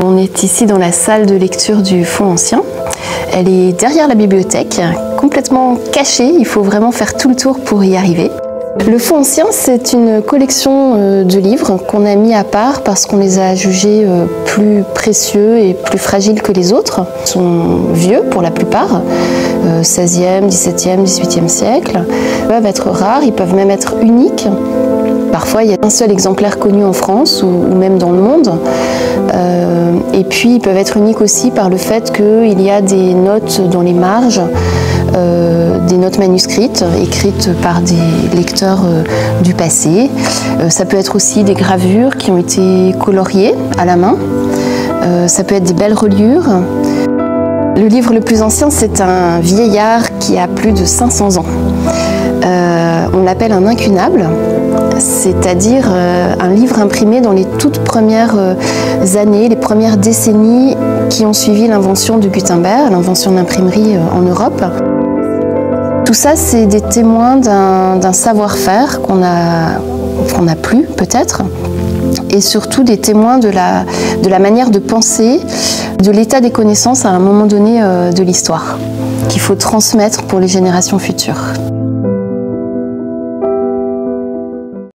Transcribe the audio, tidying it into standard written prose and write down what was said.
On est ici dans la salle de lecture du Fonds ancien. Elle est derrière la bibliothèque, complètement cachée. Il faut vraiment faire tout le tour pour y arriver. Le Fonds ancien, c'est une collection de livres qu'on a mis à part parce qu'on les a jugés plus précieux et plus fragiles que les autres. Ils sont vieux pour la plupart, 16e, 17e, 18e siècle. Ils peuvent être rares, ils peuvent même être uniques. Parfois, il y a un seul exemplaire connu en France ou même dans le monde. Et puis, ils peuvent être uniques aussi par le fait qu'il y a des notes dans les marges, des notes manuscrites écrites par des lecteurs du passé. Ça peut être aussi des gravures qui ont été coloriées à la main. Ça peut être des belles reliures. Le livre le plus ancien, c'est un vieillard qui a plus de 500 ans. On l'appelle un incunable, c'est-à-dire un livre imprimé dans les toutes premières années, les premières décennies qui ont suivi l'invention de Gutenberg, l'invention de l'imprimerie en Europe. Tout ça, c'est des témoins d'un savoir-faire qu'on n'a plus peut-être, et surtout des témoins de la manière de penser, de l'état des connaissances à un moment donné de l'histoire, qu'il faut transmettre pour les générations futures.